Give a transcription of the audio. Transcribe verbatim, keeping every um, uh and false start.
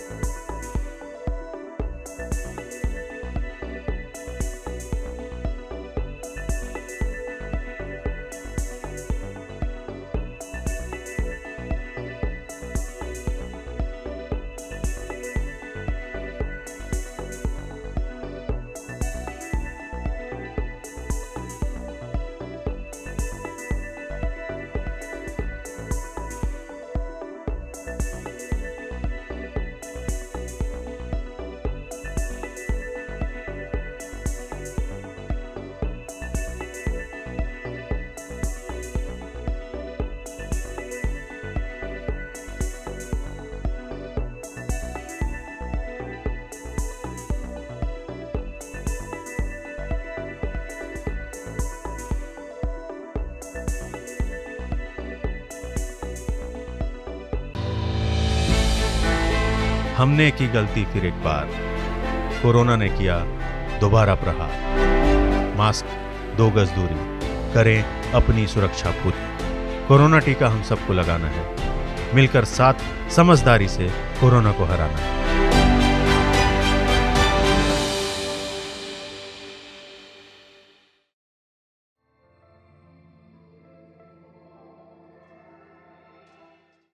हमने की गलती फिर एक बार, कोरोना ने किया दोबारा प्रहार। मास्क, दो गज दूरी, करें अपनी सुरक्षा पूरी। कोरोना टीका हम सबको लगाना है, मिलकर साथ समझदारी से कोरोना को हराना है।